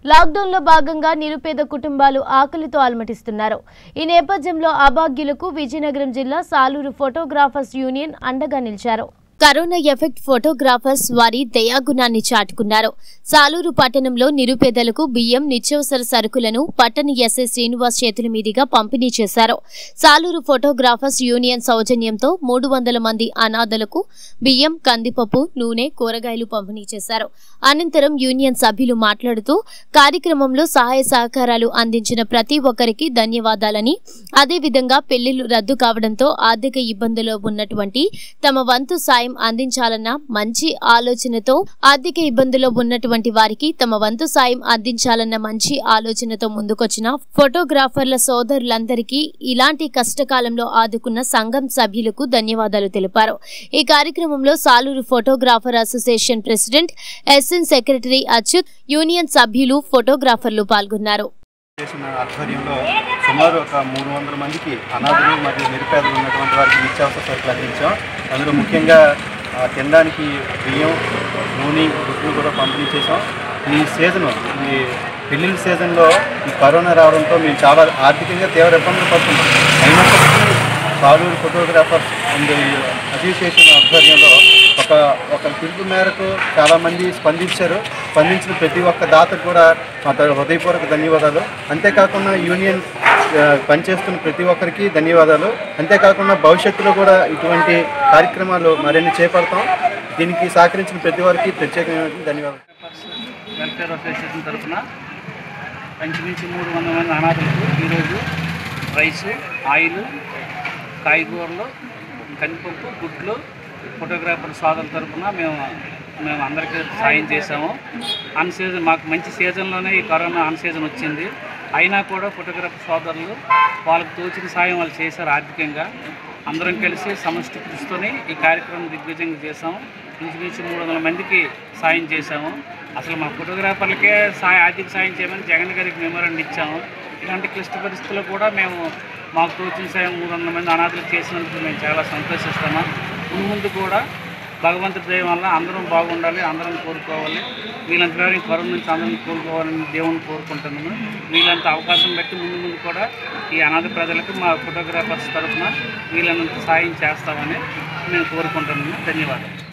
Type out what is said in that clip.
లాక్డౌన్లో భాగంగా నిరుపేద కుటుంబాలు ఆకలితో అలమటిస్తున్నారు. ఈ నేపథ్యంలో అభాగ్యులకు విజయనగరం జిల్లా సాలూరు ఫోటోగ్రాఫర్స్ యూనియన్ అండగా నిలిచారు. కరోనా ఎఫెక్ట్ ఫోటోగ్రాఫర్స్ వారి దయాగుణాన్ని చాటుకున్నారు. సాలూరు పట్టణంలో నిరుపేదలకు బియ్యం, నిత్యావసర సరుకులను పట్టణ ఎస్ఐ శ్రీనివాస్ చేతుల మీదుగా పంపిణీ చేశారు. సాలూరు ఫోటోగ్రాఫర్స్ యూనియన్ సౌజన్యంతో 300 మంది అనాథలకు బియ్యం, కందిపప్పు, నూనె, కూరగాయలు పంపిణీ చేశారు. అనంతరం యూనియన్ సభ్యులు మాట్లాడుతూ కార్యక్రమంలో సహాయ సహకారాలు అందించిన ప్రతి ఒక్కరికి ధన్యవాదాలని, అదేవిధంగా పెళ్లిళ్లు రద్దు కావడంతో ఆర్థిక ఇబ్బందుల్లో ఉన్నటువంటి తమ వంతు సాయం అందించాలన్న మంచి ఆలోచనతో వారికి తమ వంతు సాయం అందించాలన్న మంచి ఆలోచనతో ముందుకొచ్చిన ఫోటోగ్రాఫర్ల సోదరులందరికీ ఇలాంటి కష్టకాలంలో ఆదుకున్న సంఘం సభ్యులకు ధన్యవాదాలు తెలిపారు. ఈ కార్యక్రమంలో Saluru photographer association president, SN secretary Achyut, union సభ్యులు, ఫోటోగ్రాఫర్లు పాల్గొన్నారు. ఆధ్వర్యంలో సుమారు ఒక 300 మందికి అనాథులు మరియు నిరుపేదలు ఉన్నటువంటి వారికి నిత్యావసర సరుకులు అందించాం. అందులో ముఖ్యంగా తినడానికి బియ్యం, నూనె, గుడ్లు కూడా పంపిణీ చేసాం. ఈ సీజను, ఈ పెళ్లిళ్ళ సీజన్లో ఈ కరోనా రావడంతో మేము చాలా ఆర్థికంగా తీవ్ర ఇబ్బందులు పడుతున్నాం. అయినప్పటికీ సాలూరు ఫోటోగ్రాఫర్స్ అండ్ అసోసియేషన్ ఆధ్వర్యంలో ఒక పిలుపు మేరకు చాలామంది స్పందించిన ప్రతి ఒక్క దాతకు కూడా మా హృదయపూర్వక ధన్యవాదాలు. అంతేకాకుండా యూనియన్ పనిచేస్తున్న ప్రతి ఒక్కరికి ధన్యవాదాలు. అంతేకాకుండా భవిష్యత్తులో కూడా ఇటువంటి కార్యక్రమాలు మరిన్ని చేపడతాం. దీనికి సహకరించిన ప్రతి వారికి ప్రత్యేకమైన ధన్యవాదాలు. వెల్ఫేర్ అసోసియేషన్ తరఫున ఇంచుమించు 300 మంది అనాథులకు ఈరోజు రైస్, ఆయిల్, కాయగూరలు, కందిపప్పు, గుడ్లు ఫోటోగ్రాఫర్ సోదరుల తరఫున మేము అందరికీ సాయం చేసాము. అన్ సీజన్, మాకు మంచి సీజన్లోనే ఈ కరోనా అన్ సీజన్ వచ్చింది. అయినా కూడా ఫోటోగ్రాఫర్ సోదరులు వాళ్ళకు తోచిన సాయం వాళ్ళు చేశారు. ఆర్థికంగా అందరం కలిసి సమష్టి కృషితోనే ఈ కార్యక్రమం దిగ్విజయంగా చేసాము. ఇంచుమించు 300 మందికి సాయం చేశాము. అసలు మా ఫోటోగ్రాఫర్లకే ఆర్థిక సాయం చేయమని జగన్ గారికి మెమోరాండం ఇచ్చాము. ఇలాంటి క్లిష్ట పరిస్థితుల్లో కూడా మాకు తోచిన సాయం 300 మంది అనాథులకు చేసినందుకు మేము చాలా సంతోషిస్తున్నాం. ముందు కూడా భగవంతుడి దయ వల్ల అందరం బాగుండాలి, అందరం కోరుకోవాలి. వీళ్ళంత కరోనా నుంచి అందరం కోరుకోవాలని దేవుని కోరుకుంటున్నాము. వీళ్ళంత అవకాశం బట్టి ముందు కూడా ఈ అనాథ ప్రజలకు మా ఫోటోగ్రాఫర్స్ తరఫున వీళ్ళంత సాయం చేస్తామని మేము కోరుకుంటున్నాము. ధన్యవాదాలు.